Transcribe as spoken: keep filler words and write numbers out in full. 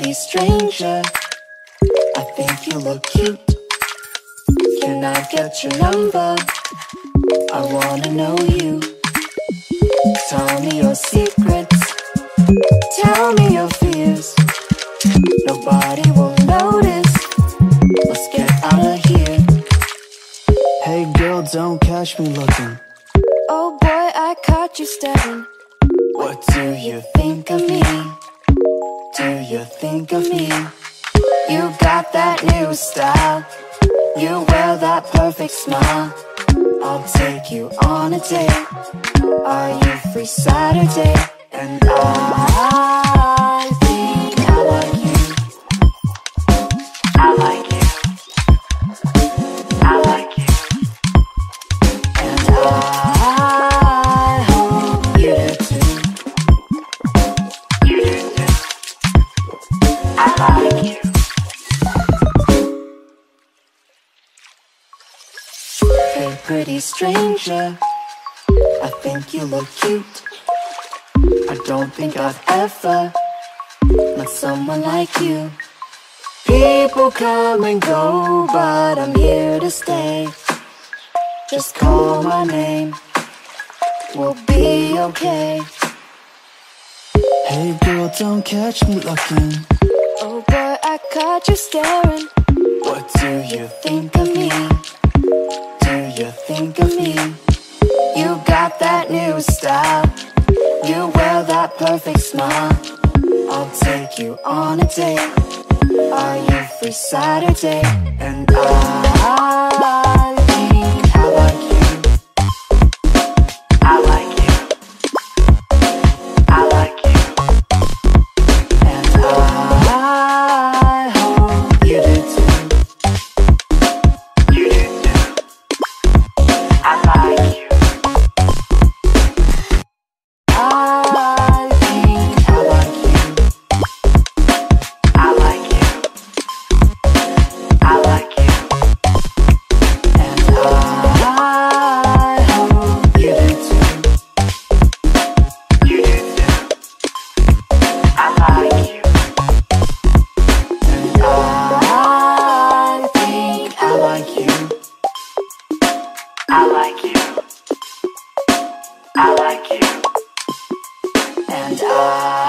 pretty stranger. I think you look cute. Can I get your number? I wanna know you. Tell me your secrets. Tell me your fears. Nobody will notice. Let's get out of here. Hey girl, don't catch me looking. Oh boy, I caught you staring. What do you think of me? Do you think of me? You got that new style. You wear that perfect smile. I'll take you on a date. Are you free Saturday? And I think I like you. I like you. I like you. And I hope you do too. You do too. I like you. Hey pretty stranger, I think you look cute. I don't think I've ever met someone like you. People come and go, but I'm here to stay. Just call my name, we'll be okay. Hey girl, don't catch me looking. Oh boy, I caught you staring. What do you think of me? Do you think of me? You got that new style. You wear that perfect smile. I'll take you on a date. Are you free Saturday? And I think I like you. I like you. I like you. And I hope you do too. You do too. I like you. I think I like you. I like you. I like you. And I hope you do too. You do too. I like you. And I think I like you. I like you. I like you. And I